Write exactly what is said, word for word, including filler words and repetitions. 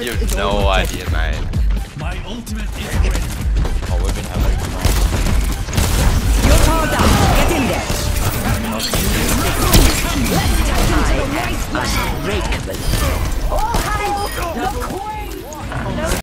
You have no idea, mate. My ultimate is ready. Oh, we've been having fun. You're powered up. Get in there. Let's take it to the race. Unbreakable.